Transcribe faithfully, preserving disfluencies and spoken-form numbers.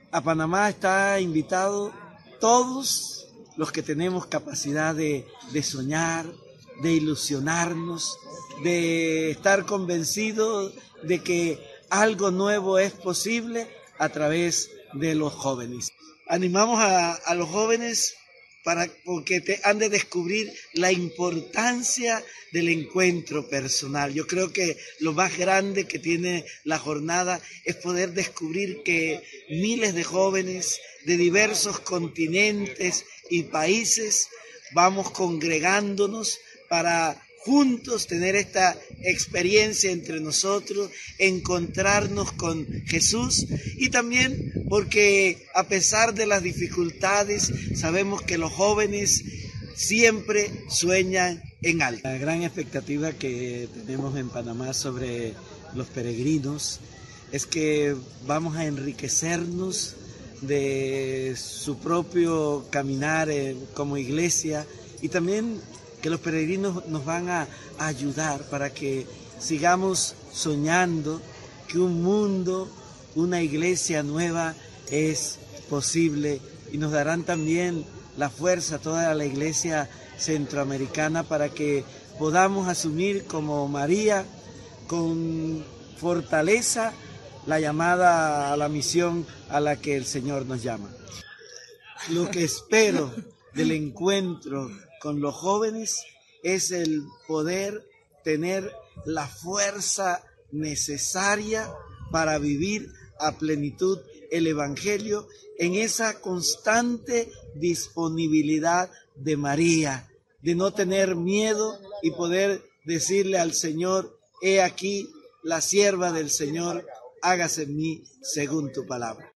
A Panamá está invitado todos los que tenemos capacidad de, de soñar, de ilusionarnos, de estar convencidos de que algo nuevo es posible a través de los jóvenes. Animamos a, a los jóvenes para porque te, han de descubrir la importancia del encuentro personal. Yo creo que lo más grande que tiene la jornada es poder descubrir que miles de jóvenes de diversos continentes y países vamos congregándonos para juntos tener esta experiencia entre nosotros, encontrarnos con Jesús, y también porque a pesar de las dificultades sabemos que los jóvenes siempre sueñan en alto. La gran expectativa que tenemos en Panamá sobre los peregrinos es que vamos a enriquecernos de su propio caminar como iglesia, y también que los peregrinos nos van a ayudar para que sigamos soñando que un mundo, una iglesia nueva es posible, y nos darán también la fuerza toda la iglesia centroamericana para que podamos asumir como María con fortaleza la llamada a la misión a la que el Señor nos llama. Lo que espero del encuentro con los jóvenes es el poder tener la fuerza necesaria para vivir a plenitud el Evangelio en esa constante disponibilidad de María, de no tener miedo y poder decirle al Señor: he aquí la sierva del Señor, hágase en mí según tu palabra.